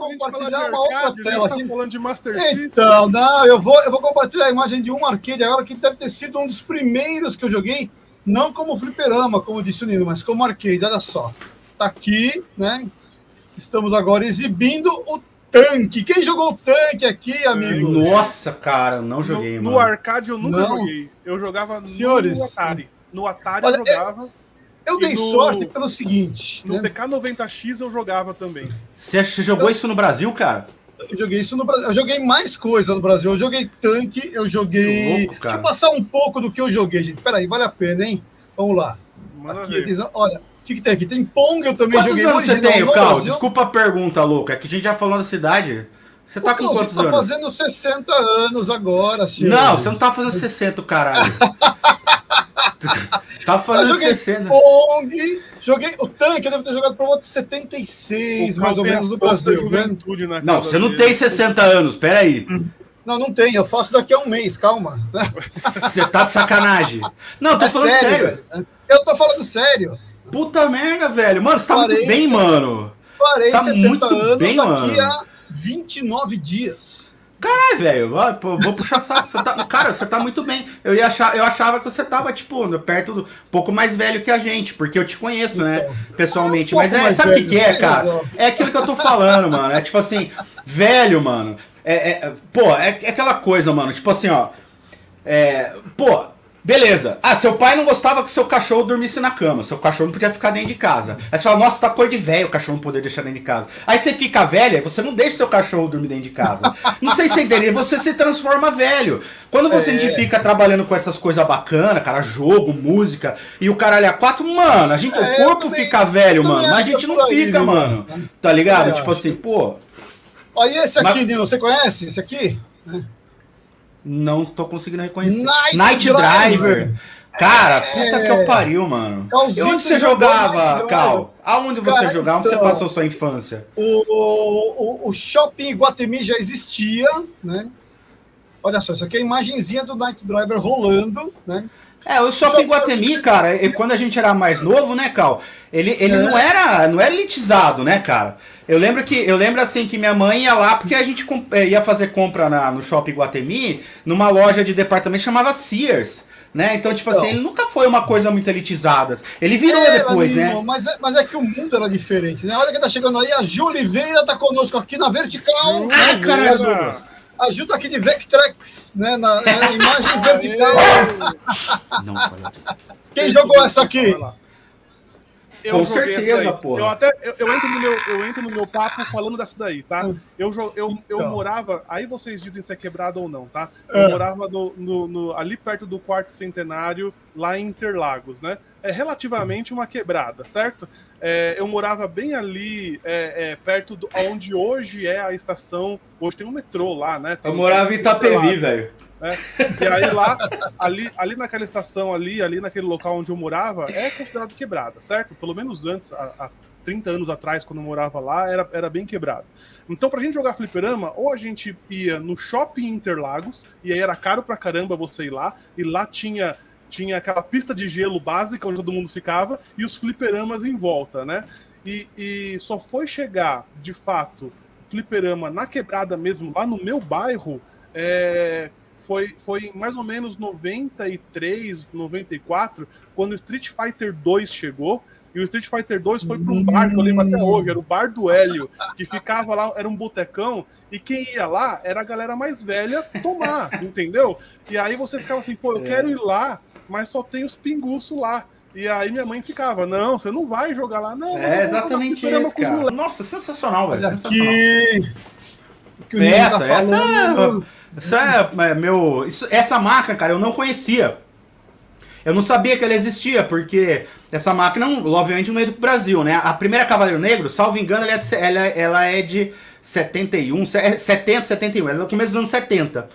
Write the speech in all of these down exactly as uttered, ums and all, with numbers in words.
compartilhar uma outra arcade, tela tá aqui. falando de Master System. Então, não, eu vou, eu vou compartilhar a imagem de um arcade agora que deve ter sido um dos primeiros que eu joguei, não como fliperama, como disse o Nino, mas como arcade. Olha só, tá aqui, né? Estamos agora exibindo o Tanque. Quem jogou o Tanque aqui, amigo? Nossa, cara, não joguei, no, mano. No arcade eu nunca Não. joguei. Eu jogava Senhores, no Atari. No Atari olha, eu jogava. Eu dei no, sorte pelo seguinte. No né? T K noventa X eu jogava também. Você jogou isso no Brasil, cara? Eu joguei isso no Brasil. Eu joguei mais coisa no Brasil. Eu joguei Tanque, eu joguei. Louco, Deixa eu passar um pouco do que eu joguei, gente. Peraí, vale a pena, hein? Vamos lá. Aqui, eles... Olha, o que, que tem aqui? Tem Pong, eu também quantos joguei. Quantos anos você tem, no Cal? Brasil. Desculpa a pergunta, louca. É que a gente já falou da cidade. Você tá com quantos tá anos? fazendo sessenta anos agora, senhor. Não, você não tá fazendo sessenta, caralho. Tá fazendo eu joguei sessenta. Pong, joguei o Tanque, eu devo ter jogado por volta de setenta e seis, mais ou menos, no Brasil. Né? Não, você não tem sessenta anos, peraí. Não, não tem, eu faço daqui a um mês, calma. Você tá de sacanagem. Não, tô é falando sério. sério. Eu tô falando sério. Puta merda, velho. Mano, você tá Parei, muito bem, mano. Parei tá muito anos bem, daqui mano. a vinte e nove dias. Caralho, velho, vou puxar saco. Você tá, cara, você tá muito bem. Eu, ia achar, eu achava que você tava, tipo, perto do. Um pouco mais velho que a gente, porque eu te conheço, então, né? Pessoalmente. Um Mas é, sabe o que, que é, cara? É aquilo que eu tô falando, mano. É tipo assim, velho, mano. É, é, pô, é, é aquela coisa, mano. Tipo assim, ó. É, pô. Beleza. Ah, seu pai não gostava que seu cachorro dormisse na cama. Seu cachorro não podia ficar dentro de casa. Aí você fala, nossa, tá cor de velho o cachorro não poder deixar dentro de casa. Aí você fica velho, você não deixa seu cachorro dormir dentro de casa. Não sei se você entendeu, você se transforma velho. Quando você é. fica trabalhando com essas coisas bacanas, cara, jogo, música, e o caralho a quatro, mano, a gente, é, o corpo também, fica velho, mano, mas a gente não aí, fica, mano. Tá ligado? É, tipo acho. assim, pô... Olha esse aqui, mas... Nino, você conhece esse aqui? Não tô conseguindo reconhecer. Night, Night Driver. Driver. Cara, é... puta que eu pariu, mano. Calzito, e onde você jogava, Cal? Aonde você Cara, jogava? Onde então, você passou sua infância? O, o, o Shopping Iguatemi já existia, né? Olha só, isso aqui é a imagenzinha do Night Driver rolando, né? É, o Shopping Iguatemi, cara, quando a gente era mais novo, né, Cal? Ele, ele é. não era não era elitizado, né, cara? Eu lembro que eu lembro assim que minha mãe ia lá porque a gente ia fazer compra na, no Shopping Iguatemi numa loja de departamento chamava Sears, né? Então, tipo então, assim, ele nunca foi uma coisa muito elitizada. Ele virou é, depois, né? Mas é, mas é que o mundo era diferente, né? Olha quem tá chegando aí, a Ju Oliveira tá conosco aqui na vertical. Ai, caramba! A Ju tá aqui de Vectrex, né? Na, na imagem vertical. Não, quem jogou essa aqui? Eu Com certeza, porra. Eu até eu, eu, entro no meu, eu entro no meu papo falando dessa daí, tá? Eu, eu, eu, eu morava. Aí vocês dizem se é quebrado ou não, tá? Eu é. morava no, no, no, ali perto do Quarto Centenário, lá em Interlagos, né? É relativamente uma quebrada, certo? É, eu morava bem ali, é, é, perto do onde hoje é a estação. Hoje tem um metrô lá, né? Tem eu morava em Itapevi, velho. É, e aí lá, ali, ali naquela estação ali, ali naquele local onde eu morava, é considerado quebrada, certo? Pelo menos antes, há, há trinta anos atrás, quando eu morava lá, era, era bem quebrado. Então, pra gente jogar fliperama, ou a gente ia no Shopping Interlagos, e aí era caro pra caramba você ir lá, e lá tinha, tinha aquela pista de gelo básica, onde todo mundo ficava, e os fliperamas em volta, né? E, e só foi chegar, de fato, fliperama na quebrada mesmo, lá no meu bairro, é... Foi, foi em mais ou menos noventa e três, noventa e quatro, quando o Street Fighter dois chegou, e o Street Fighter dois foi para um bar, que eu lembro até hoje, era o Bar do Hélio, que ficava lá, era um botecão, e quem ia lá era a galera mais velha tomar, entendeu? E aí você ficava assim, pô, eu quero ir lá, mas só tem os pinguços lá. E aí minha mãe ficava, não, você não vai jogar lá, não. É exatamente isso, cara. Nossa, sensacional, velho, sensacional. Que... que essa, tá essa... Isso é meu. Isso, essa máquina, cara, eu não conhecia. Eu não sabia que ela existia, porque essa máquina, obviamente, não é do Brasil, né? A primeira Cavaleiro Negro, salvo engano, ela é de, ela, ela é de setenta e um, setenta, setenta e um, ela é do começo dos anos setenta.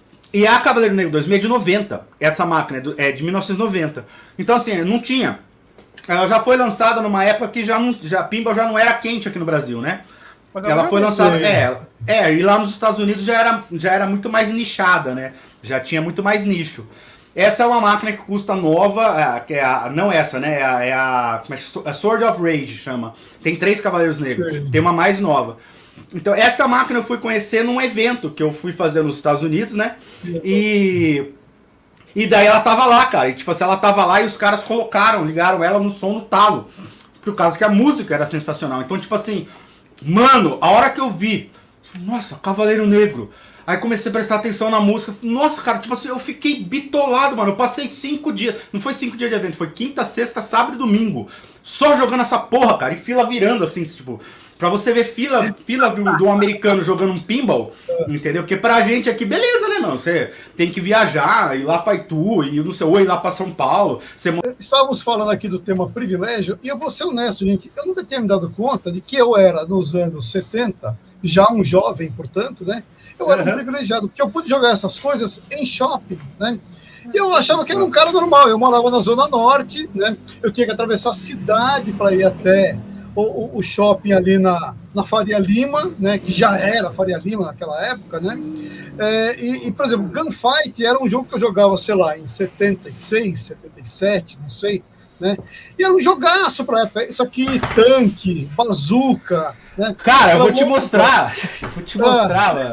E a Cavaleiro Negro dois mil é de noventa. Essa máquina é, do, é de mil novecentos e noventa. Então, assim, não tinha. Ela já foi lançada numa época que já não, já, Pinball já não era quente aqui no Brasil, né? Mas ela, ela foi lançada. É, é, e lá nos Estados Unidos já era, já era muito mais nichada, né? Já tinha muito mais nicho. Essa é uma máquina que custa nova, que é a, não essa, né? É a, é a, a Sword of Rage chama. Tem três Cavaleiros Negros. Sim. Tem uma mais nova. Então, essa máquina eu fui conhecer num evento que eu fui fazer nos Estados Unidos, né? E... E daí ela tava lá, cara. E tipo assim, ela tava lá e os caras colocaram, ligaram ela no som do talo. Por causa que a música era sensacional. Então, tipo assim, mano, a hora que eu vi, nossa, Cavaleiro Negro. Aí comecei a prestar atenção na música. Nossa, cara, tipo assim, eu fiquei bitolado, mano. Eu passei cinco dias. Não foi cinco dias de evento, foi quinta, sexta, sábado e domingo. Só jogando essa porra, cara. E fila virando, assim, tipo... Pra você ver fila, fila do, do americano jogando um pinball, entendeu? Porque pra gente aqui, beleza, né, mano? Você tem que viajar, ir lá pra Itu, ir no seu, ou ir lá pra São Paulo. Você... Estávamos falando aqui do tema privilégio, e eu vou ser honesto, gente. Eu nunca tinha me dado conta de que eu era, nos anos setenta, já um jovem, portanto, né? Eu era uhum. um privilegiado, porque eu pude jogar essas coisas em shopping, né? E eu achava que era um cara normal. Eu morava na Zona Norte, né? Eu tinha que atravessar a cidade para ir até o, o shopping ali na, na Faria Lima, né? Que já era Faria Lima naquela época, né? É, e, e, por exemplo, Gunfight era um jogo que eu jogava, sei lá, em setenta e seis, setenta e sete, não sei, né? E era um jogaço pra época. Isso aqui, tanque, bazuca, né? Cara, eu vou te mostrar. Vou te mostrar, mano.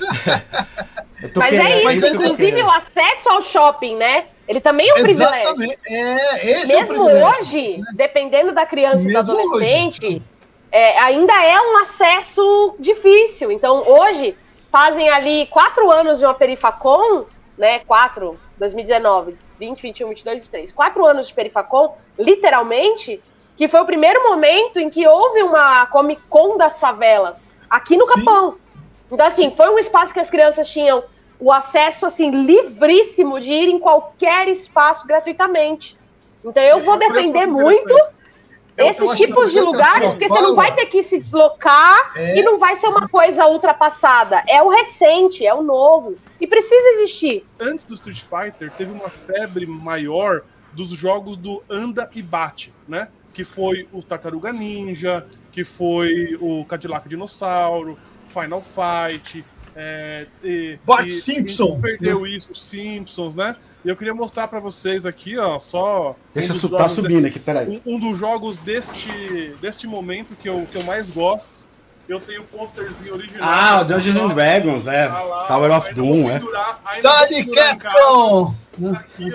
Mas é isso, inclusive o acesso ao shopping, né? Ele também é um Exatamente. privilégio. É, esse Mesmo é um privilégio, hoje, né? dependendo da criança Mesmo e do adolescente, é, ainda é um acesso difícil. Então, hoje, fazem ali quatro anos de uma Perifacon, né? Quatro, dois mil e dezenove, vinte, vinte e um, vinte e dois, vinte e três. Quatro anos de Perifacon, literalmente, que foi o primeiro momento em que houve uma Comic Con das favelas, aqui no Sim. Capão. Então, assim, foi um espaço que as crianças tinham o acesso, assim, livríssimo de ir em qualquer espaço gratuitamente. Então, eu vou defender muito esses tipos de lugares, porque você não vai ter que se deslocar é. e não vai ser uma coisa ultrapassada. É o recente, é o novo. E precisa existir. Antes do Street Fighter, teve uma febre maior dos jogos do anda e bate, né? Que foi o Tartaruga Ninja, que foi o Cadillac Dinossauro, Final Fight, é, e, Bart e, Simpson. E perdeu isso, os Simpsons, né? E eu queria mostrar pra vocês aqui, ó, só... Deixa um eu tá subindo desse, aqui, peraí. Um, um dos jogos deste, deste momento que eu, que eu mais gosto. Eu tenho o posterzinho original. Ah, o Dungeons and Dragons, né? Tá lá, Tower of Doom, é. Dali Capcom! Aqui,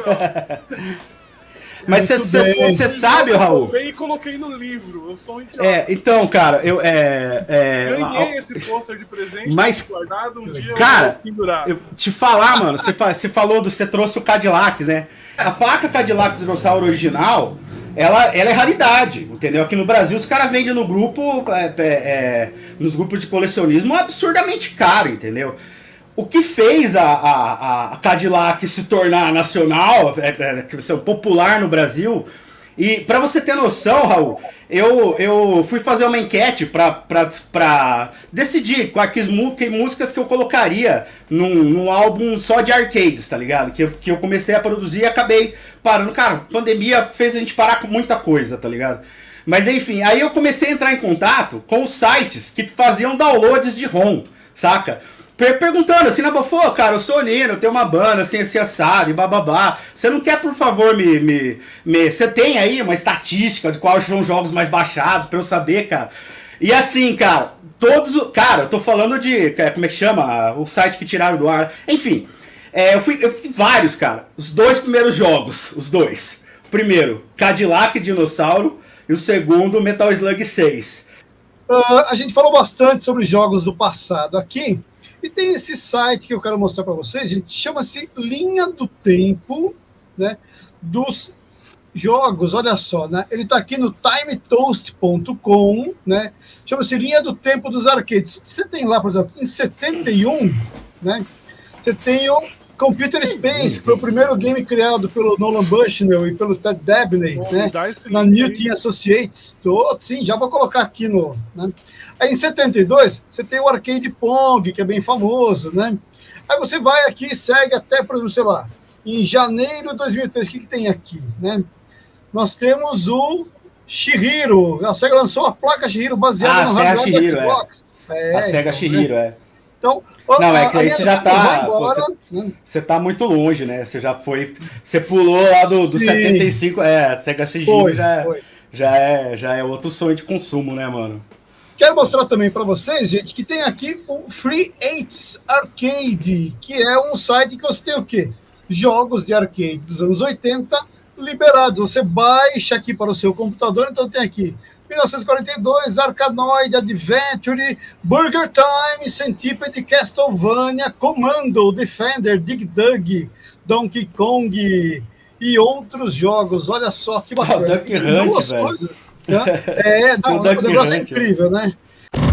ó. Mas você sabe, Raul? Eu e coloquei no livro. Eu sou um idiota. É, então, cara, eu é, é ganhei esse pôster de presente, mas guardado um dia. Cara, eu vou eu te falar, mano, você você falou do, você trouxe o Cadillac, né? A placa Cadillac Dinossauro original, ela, ela é raridade, entendeu? Aqui no Brasil os caras vendem no grupo, é, é, nos grupos de colecionismo absurdamente caro, entendeu? O que fez a, a, a Cadillac se tornar nacional, é, é, popular no Brasil, e pra você ter noção, Raul, eu, eu fui fazer uma enquete pra, pra, pra decidir quais que músicas que eu colocaria num, num álbum só de arcades, tá ligado? Que, eu- que eu comecei a produzir e acabei parando. Cara, a pandemia fez a gente parar com muita coisa, tá ligado? Mas enfim, aí eu comecei a entrar em contato com os sites que faziam downloads de ROM, saca? Per- Perguntando assim, na boa, pô, cara, eu sou Nino, eu tenho uma banda assim, esse assado e bababá. Você não quer, por favor, me, me, me. Você tem aí uma estatística de quais são os jogos mais baixados pra eu saber, cara? E assim, cara, todos. o- Cara, eu tô falando de. é, Como é que chama? O site que tiraram do ar. Enfim, é, eu, fui, eu fui vários, cara. Os dois primeiros jogos, os dois. O primeiro, Cadillac Dinossauro. E o segundo, Metal Slug seis. Ah, a gente falou bastante sobre jogos do passado aqui, e tem esse site que eu quero mostrar para vocês, gente, chama-se Linha do Tempo, né, dos jogos, olha só, né, ele está aqui no time toast ponto com, né, chama-se Linha do Tempo dos Arcades. Você tem lá, por exemplo, em setenta e um, né, você tem o Computer Space, que foi o primeiro game criado pelo Nolan Bushnell e pelo Ted Dabney, Vou né, dar esse na link New aí. Team Associates. Tô, sim, já vou colocar aqui no... Né? Aí em setenta e dois, você tem o Arcade Pong, que é bem famoso, né? Aí você vai aqui e segue até, por exemplo, sei lá, em janeiro de dois mil e três, o que, que tem aqui, né? Nós temos o Shihiro. A SEGA lançou a placa Shihiro baseada Ah, no Sega hardware do Shihiro, é. Xbox. É, A Sega então, Shihiro, né? é. Então, Não, é que a- aí a você linha já do tempo vai tá. pô, embora, Você né? você tá muito longe, né? Você já foi. Você pulou lá do, do Sim. setenta e cinco. É, Sega Shihiro Foi, já, foi. já, é, já é outro sonho de consumo, né, mano? Quero mostrar também para vocês, gente, que tem aqui o Free Eights Arcade, que é um site que você tem o quê? Jogos de arcade dos anos oitenta liberados. Você baixa aqui para o seu computador, então tem aqui mil novecentos e quarenta e dois, Arkanoid, Adventure, Burger Time, Centipede, Castlevania, Commando, Defender, Dig Dug, Donkey Kong e outros jogos. Olha só que bacana. Oh, Duck Hunt, velho. Coisas, né? É, não, o negócio é incrível, né?